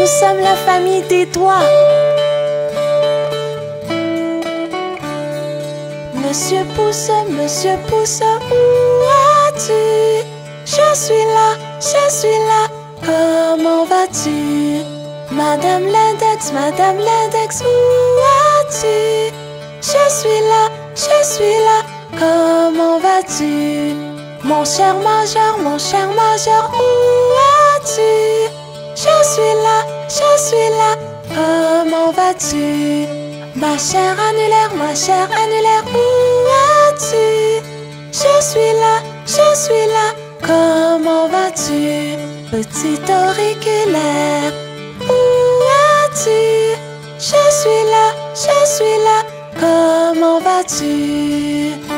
Nous sommes la famille des toits. Monsieur Pouce, où as-tu? Je suis là, comment vas-tu? Madame l'index, où as-tu? Je suis là, comment vas-tu? Mon cher major, où as-tu? Je suis là, comment vas-tu? Ma chère annulaire, où as-tu? Je suis là, comment vas-tu? Petit auriculaire, où as-tu? Je suis là, comment vas-tu?